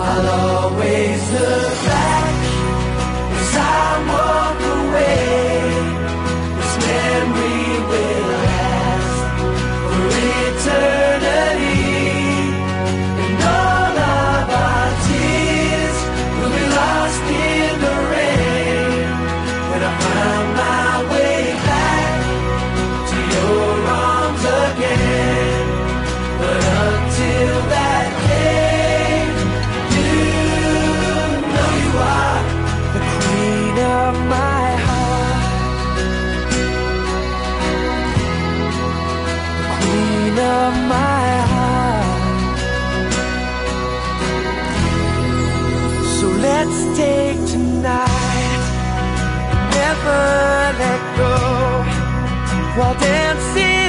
I'll always look back as I walk away. This memory will last for eternity, and all of our tears will be lost in the rain when I find my way back to your arms again. But until that day, you know you are the queen of my heart, the queen of my heart. So let's take tonight, never let go, while dancing